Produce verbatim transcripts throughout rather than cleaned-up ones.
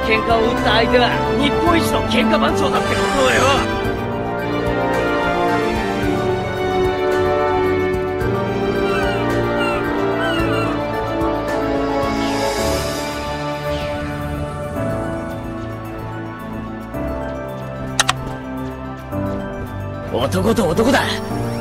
喧嘩を売った相手は日本一の喧嘩番長だってことをよ。男と男だ。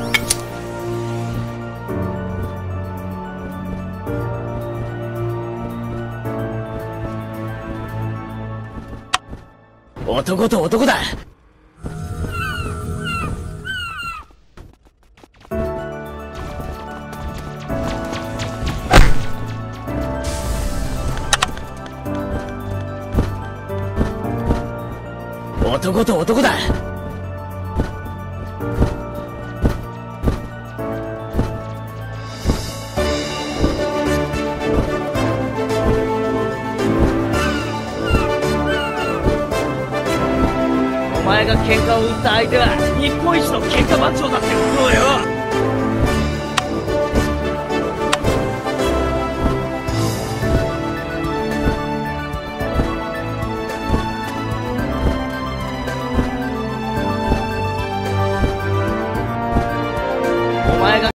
男と男だ。男と男だ。お前が喧嘩を売った相手は日本一の喧嘩番長だってことをよ。